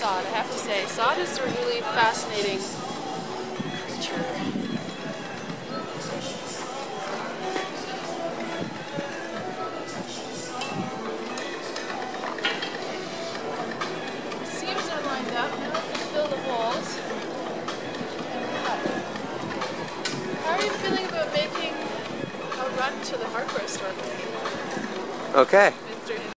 sod, I have to say. Sod is a really fascinating creature. The seams are lined up. Now just fill the holes. How are you feeling about making a run to the hardware store? Okay.